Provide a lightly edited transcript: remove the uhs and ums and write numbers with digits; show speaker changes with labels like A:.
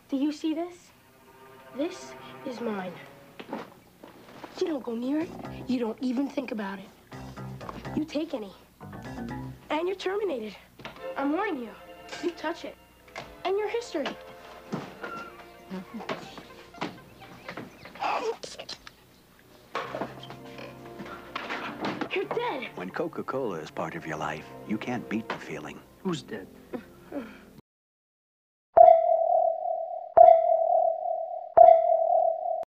A: Do you see this? This is mine. You don't go near it. You don't even think about it. You take any. And you're terminated. I'm warning you. You touch it. And your history. You're dead.
B: When Coca-Cola is part of your life, you can't beat the feeling.
C: Who's dead?